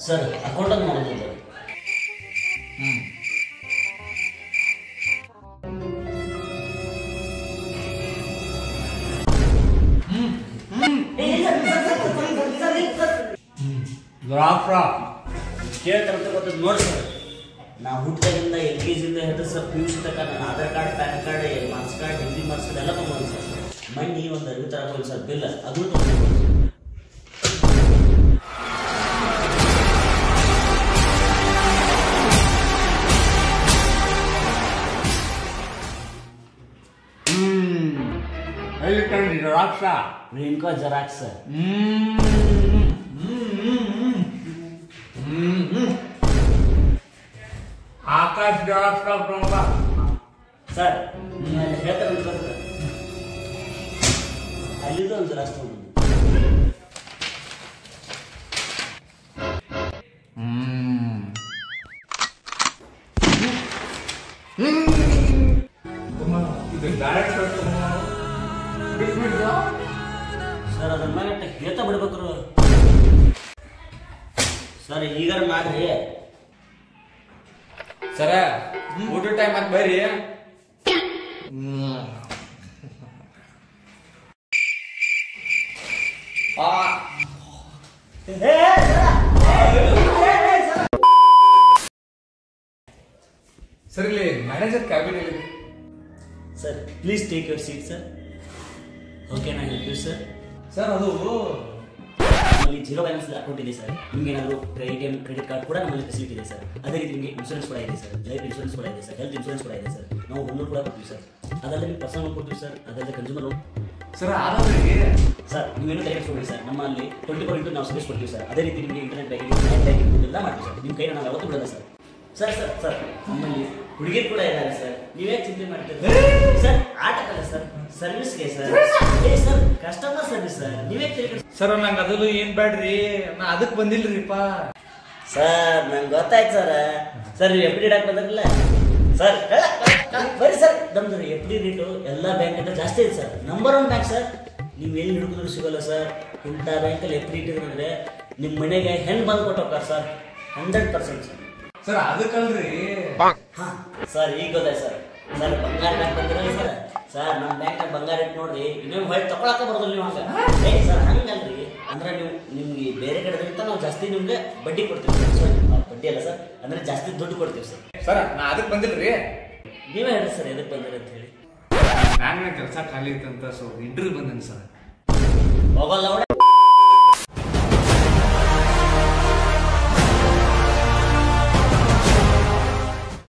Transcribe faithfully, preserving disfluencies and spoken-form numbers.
Sir account ಅಂತ ಮಾಡೋದಿಲ್ಲ. ಹ್ಞೂ ಕೇಳ್ತಾರಂತ ಗೊತ್ತದ ನೋಡಿ ಸರ್. ನಾ ಹುಟ್ಟಿದಾಗಿಂದ ಎಲ್ ಕೆ ಜಿಯಿಂದ ಹಿಡಿದು ಸರ್ ಪಿ ಯು ಸಿ ತನಕ ನನ್ನ Aadhaar card PAN card marks card degree marks card ಎಲ್ಲ ತೊಗೊಂಡು ಸರ್. ಮಣ್ಣಿ ಒಂದು ಅರಿವು ತರಬೇಕು ಸರ್ ಬಿಲ್ ಅದು ತೊಗೊಂಡು xerox Renuka xerox. Akash xerox sir ಹೇಳ್ತಾರಂತ ಅಲ್ಲಿದ್ದು ಒಂದು ಜೆರಾಕ್ಸ್ ತಗೊಂಡು ಸರ್ ಅದನ್ನ ಮೇಲೆ ಹೇಳ್ತ ಬಿಡ್ಬೇಕ್ರು ಸರ್. ಈಗ ಮಾಡ್ರಿ ಸರ ಊಟ ಟೈಮ್ ಅಂತ ಬರ್ರಿ. ಸರ್ ಇಲ್ಲಿ ಮ್ಯಾನೇಜರ್ ಕ್ಯಾಬಿನ್ ಅಲ್ಲಿ sir. Please take your seat sir. Okay ನಾ ಹೆಲ್ಪ್ ಯು ಸರ್. ಸರ್ ಅದು ನಮ್ಮಲ್ಲಿ ಜೀರೋ ಬ್ಯಾಲೆನ್ಸ್ ಅಕೌಂಟ್ ಇದೆ ಸರ್. ನಿಮ್ಗೆ ಏನಾದರೂ A T M credit card ಕೂಡ ನಮ್ಮಲ್ಲಿ ಫೆಸಿಲಿಟಿ ಇದೆ ಸರ್. ಅದೇ ರೀತಿ ನಿಮಗೆ ಇನ್ಶೂರೆನ್ಸ್ ಕೂಡ ಇದೆ ಸರ್. ಲೈಫ್ ಇನ್ಶೂರೆನ್ಸ್ ಕೂಡ ಇದೆ ಸರ್. ಹೆಲ್ತ್ ಇನ್ಶೂರೆನ್ಸ್ ಕೂಡ ಇದೆ ಸರ್. ನಾವು ಹೋಮ್ ಲೋನ್ ಕೂಡ ಕೊಡ್ತೀವಿ ಸರ್. ಅದಲ್ಲದೆ ನಿಮ್ಗೆ ಪರ್ಸನಲ್ ಲೋನ್ ಕೊಡ್ತೀವಿ ಸರ್. ಅದಲ್ಲದೆ ಕನ್ಸ್ಯೂಮರ್ ಲೋನ್ ಸರ್. ಆದ್ರೆ ಸರ್ ನೀವೇನು ತೆಗೆದುಕೊಳ್ಳಿ ಸರ್. ನಮ್ಮಲ್ಲಿ ಟ್ವೆಂಟಿ ಫೋರ್ ಇಂಟು ನಾವು ಸರ್ವಿಸ್ ಕೊಡ್ತೀವಿ ಸರ್. ಅದೇ ರೀತಿ ನಿಮಗೆ ಇಂಟರ್ನೆಟ್ ಬ್ಯಾಂಕಿಂಗ್ ನೆಟ್ ಬ್ಯಾಂಕಿಂಗ್ ಎಲ್ಲ ಮಾಡ್ತೀವಿ ಸರ್. ನಿಮ್ಮ ಕೈನ ನಾವು ಯಾವತ್ತೂ ಬಿಡೋಲ್ಲ ಸರ್. ಸರ್ ಸರ್ ಸರ್ ನಮ್ಮಲ್ಲಿ ಹುಡುಗಿರು ಕೂಡ ಇದ್ದಾರೆ ಸರ್. ನೀವೇ ಚಿಂತೆ ಮಾಡ್ತೀರಿ ಸರ್. ಆಟಕ್ಕಲ್ಲ ಸರ್, ಸರ್ವಿಸ್ಗೆ ಸರ್. ಏ ಸರ್ ಕಸ್ಟಮರ್ ಸರ್ವಿಸ್ ಸರ್. ನೀವೇ ಸರ್ ನಂಗೆ ಅದನ್ನು ಏನ್ ಬೇಡ್ರಿ, ನಾ ಅದಕ್ಕೆ ಬಂದಿಲ್ರಿಪ್ಪ ಸರ್. ನಂಗೆ ಗೊತ್ತಾಯ್ತು ಸರ್. ಸರ್ ನೀವು ಎಫ್ ಡಿ ಡಾಕ್ ಬಂದಿರಲಿಲ್ಲ ಸರ್. ಬರೀ ಸರ್ ನಮ್ದು ಎಫ್ ಡಿ ರೇಟು ಎಲ್ಲ ಬ್ಯಾಂಕ್ ಅಂತ ಜಾಸ್ತಿ ಇದೆ sir. Number one bank sir. ನೀವು ಎಲ್ಲಿ ಹಿಡ್ಕೊಂಡ್ರು ಸಿಗೋಲ್ಲ ಸರ್. ಇಂಥ ಬ್ಯಾಂಕಲ್ಲಿ ಎಫ್ ಡಿ ಇಟ್ಟಿದ್ರೆ ನಿಮ್ಮ ಮನೆಗೆ ಹೆಣ್ಣು ಬಂದು ಕೊಟ್ಟು ಹೋಗ್ತಾರೆ sir. Hundred percent sir. Sir ಅದಕ್ಕಲ್ರಿ ಹಾ ಸರ್ ಈಗ ಗೊತ್ತಾಯ್ತು ಸರ್. ಸರ್ ಬಂಗಾರ ಬ್ಯಾಂಕ್ ಬಂದಿರಲ್ಲ ಸರ್. ಸರ್ ನಮ್ಮ ಬ್ಯಾಂಕ್ ಬಂಗಾರ ಇಟ್ಟು ನೋಡ್ರಿ ಇನ್ನೇನು ಹೊಳೆ ತಗೊಳಕ ಬರೋದಿಲ್ಲ ನೀವು ಹಂಗೆ. ಏ ಸರ್ ಹಂಗಲ್ರಿ. ಅಂದ್ರೆ ನೀವು ನಿಮ್ಗೆ ಬೇರೆ ಕಡೆಗಿಂತ ನಾವು ಜಾಸ್ತಿ ನಿಮ್ಗೆ ಬಡ್ಡಿ ಕೊಡ್ತೀವಿ ಸರ್. ಸಾರಿ ಬಡ್ಡಿ ಅಲ್ಲ ಸರ್, ಅಂದ್ರೆ ಜಾಸ್ತಿ ದುಡ್ಡು ಕೊಡ್ತೀವಿ ಸರ್. ಸರ್ ನಾ ಅದಕ್ಕೆ ಬಂದಿಲ್ರಿ. ನೀವೇ ಹೇಳ್ರಿ ಸರ್ ಎದಕ್ಕೆ ಬಂದಿರ ಅಂತ ಹೇಳಿ. ಬ್ಯಾಂಕ್ನಾಗ ಕೆಲಸ ಖಾಲಿ ಇತ್ತಂತ ಸೊ ಇಂಟರ್ವ್ಯೂ ಬಂದನ್ ಸರ್. ಹೋಗಲ್ಲ